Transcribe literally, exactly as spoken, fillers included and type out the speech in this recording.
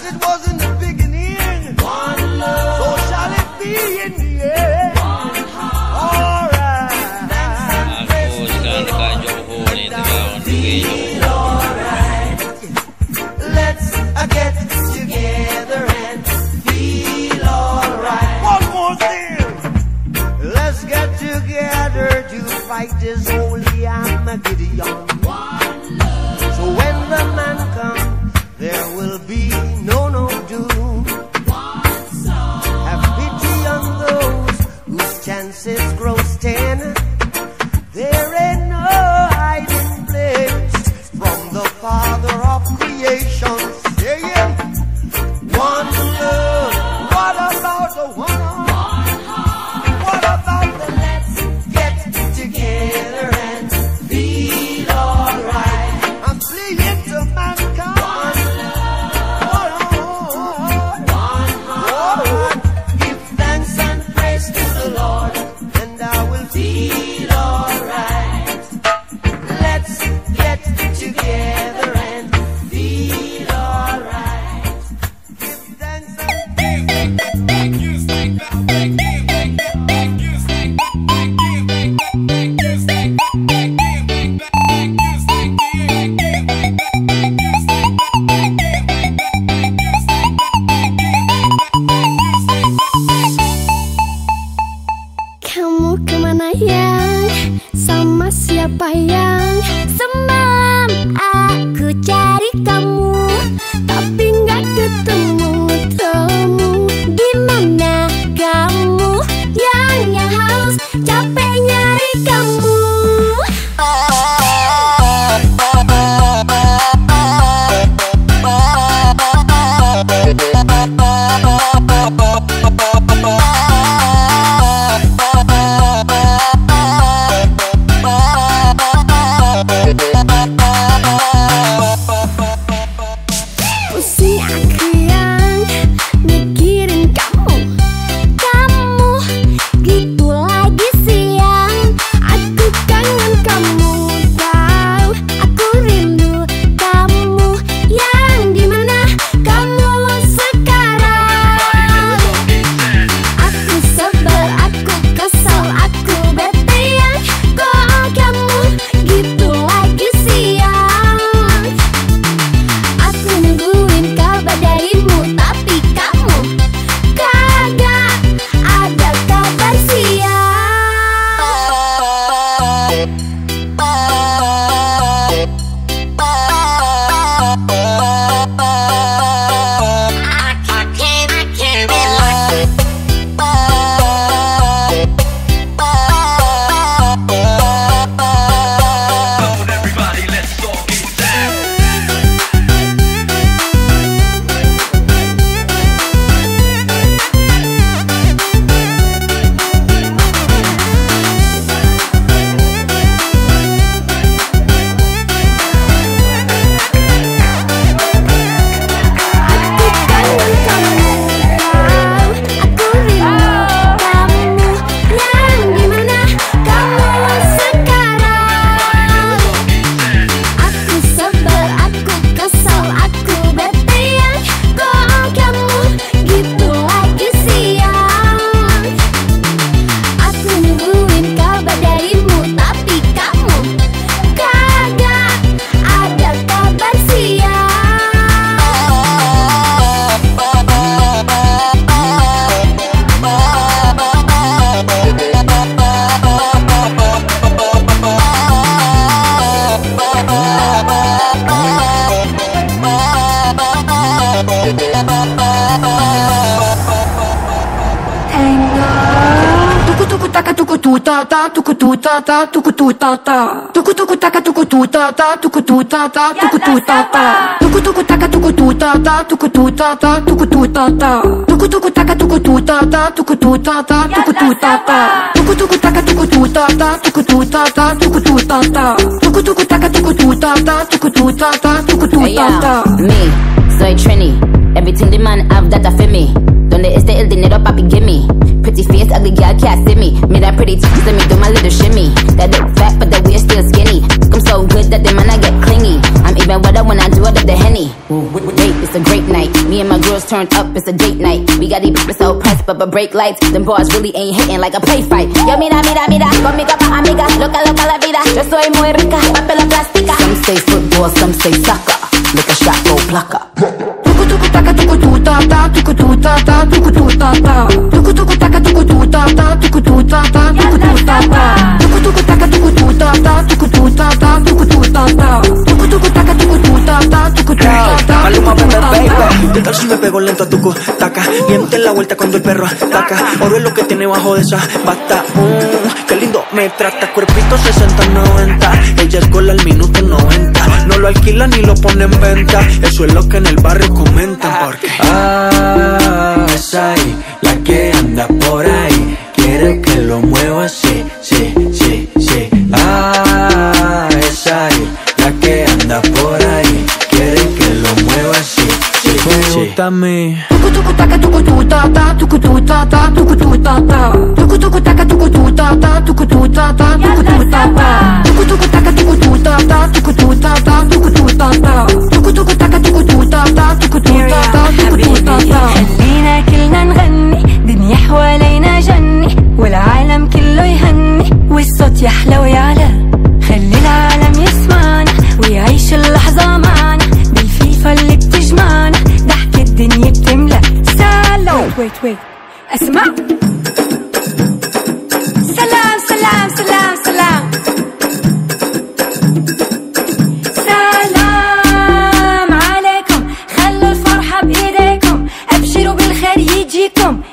As it was in the beginning, one love, so shall it be in the end. One heart. All right. Aku sekarang dekat Johor ni, tengah pergi Johor. All right. Let's uh, get together and feel all right. One more thing. Let's get together to fight this holy Armageddon. One love. So when the man comes, there will be no, no doom. One soul. Have pity on those whose chances grow ten. There ain't no hiding place from the Father of creation. Saying, one love. What about the one heart? What about the let's get together and feel all right? I'm fleeing to mankind. One love, one heart. Give thanks and praise to the Lord, and I will feel all right. Let's get together and feel all right. Give thanks and Kamu kemana yang, sama siapa yang semalam aku cari kamu, tapi nggak ketemu temu. Dimana kamu yang yang haus capek nyari kamu. Pusing aku yang mikirin kamu, kamu gitu lagi siang. Aku kangen kamu, tahu aku rindu kamu. Yang dimana kamu sekarang? Aku sebel, aku kesel, aku bete yang kok kamu gitu lagi siang. Aku nungguin kabar darimu, tapi kamu kagak ada kabar siang. Everybody, let's all get down. Aku kangen kamu, tahu aku rindu kamu. Yang dimana kamu sekarang? Aku sebel, aku kesel, aku bete yang kok kamu gitu lagi siang. Aku nungguin kabar darimu, tapi kamu kagak ada kabar siang. Tuku tuku taka tuku tu ta ta tuku tu ta ta tuku tu ta ta tuku tuku taka tuku tu ta ta tuku tu ta ta tuku tu ta ta tuku tuku taka tuku tu ta ta tuku tu ta ta tuku tu ta ta tuku tuku taka tuku tu ta ta tuku tu ta ta tuku tu ta ta tuku tuku taka tuku tu ta ta tuku tu ta ta tuku tu ta ta tuku tuku taka tuku tu ta ta tuku tu ta ta tuku tu ta ta. Me, soy Trini. Everything the man have that I feel me. Donde este el dinero papi gimme. Pretty face, ugly girl can't see me. Me that pretty tits, let me do my little shimmy. That look fat but the waist still skinny. I'm so good that the man I get clingy. I'm even wetter when I do it at the Henny. Wait, it's a great night. Me and my girls turned up, it's a date night. We got these bitches so pressed, but but break lights. Them bars really ain't hitting like a play fight. Yo, mira, mira, mira, conmigo pa' amiga, loca, loca la vida. Yo soy muy rica, papel plástica. Some say football, some say soccer. Lick a shot, go plucker. Tuku tuku taka tuku tu ta ta, tuku tu ta ta, tuku tu ta ta. Tuku tuku taka tuku tu ta ta, tuku tu ta ta, tuku tu ta ta. Tuku tuku taka tuku tu ta ta, tuku tu ta ta, tuku tu ta ta. Tuku tuku taka tuku tu ta ta, tuku tu ta ta. Maluma, bebé, baby. ¿Qué tal si me pego lento a tu taca? Miente la vuelta cuando el perro ataca. Oro es lo que tiene bajo de esa bata. Mm, qué lindo me trata. Cuerpito sesenta noventa. Ella es gol al minuto noventa. No lo alquilan ni lo ponen en venta. Eso es lo que en el barrio comentan. Porque ah, es ahí, la que anda por ahí. Quiere que lo mueva así, sí, sí, sí. Ah, es ahí, la que anda por ahí. Quiere que lo mueva así, sí, sí. me gusta a mí. Tuku tuku taka tuku tu ta ta, tuku tu ta ta, tuku tu ta ta. Tuku tuku taka tuku tu ta ta, tuku tu ta ta, tuku tu ta ta. Tuku tuku taka tuku tu ta ta, tuku tu ta ta, tuku tu ta ta. Tuku tuku taka tuku tu ta ta, tuku tu ta ta, tuku tu ta ta. خلينا كلنا نغني، دنيا حوالينا جني، والعالم كله يهني، والصوت يحلى ويعلى. خلي العالم يسمعنا ويعيش اللحظة معنا، دي الفيفا اللي بتجمعنا، ضحك الدنيا بتملى. سالو ويت ويت اسمع. سلام سلام سلام سلام سلام عليكم، خلوا الفرحة بإيديكم، أبشروا بالخير يجيكم،